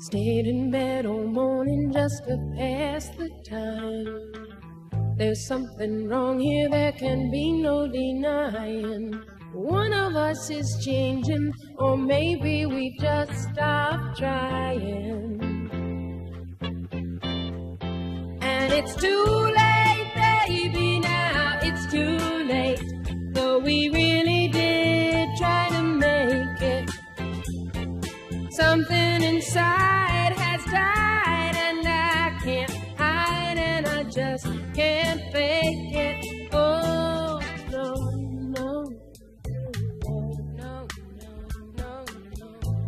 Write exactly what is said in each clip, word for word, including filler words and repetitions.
Stayed in bed all morning just to pass the time. There's something wrong here, there can be no denying. One of us is changing, or maybe we just stopped trying. And it's too late, baby, now it's too late. Though we really did try to make it. Something inside has died, and I can't hide, and I just can't fake it. Oh, no, no, no, no, no, no.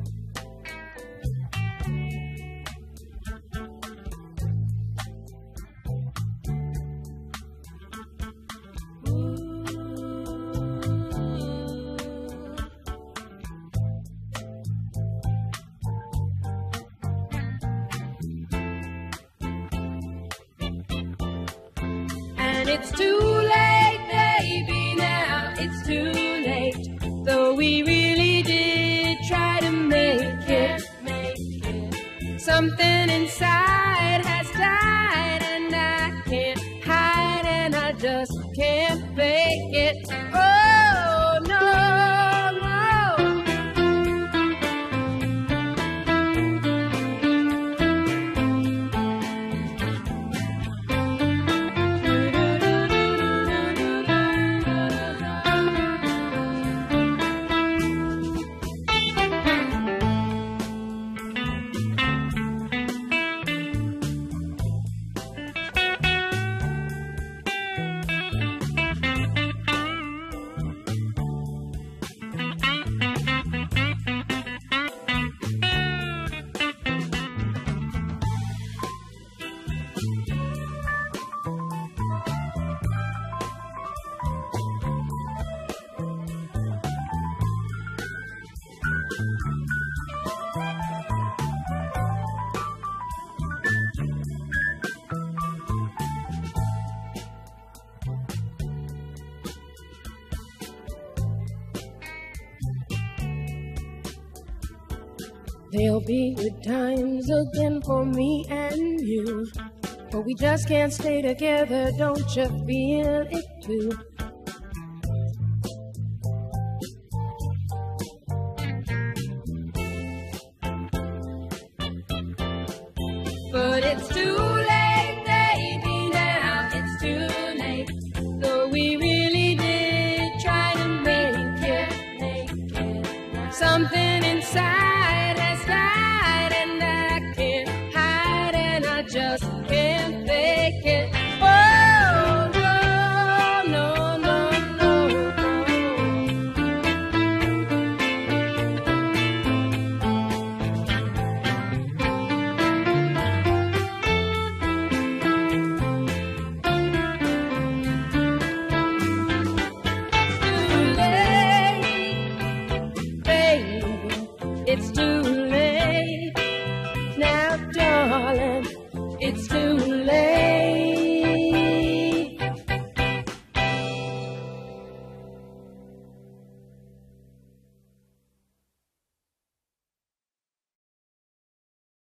And it's too late, baby, now it's too late. Though we really did try to make it, make it. Something inside has died, and I can't hide, and I just can't fake it. Oh, no, no. There'll be good times again for me and you, but we just can't stay together, don't you feel it too? But it's too late, baby, now it's too late. Though we really did try to make it, make it. Something inside has died, and I can't hide, and I just can't fake it. Oh, no, no, no, no, too late, baby, it's too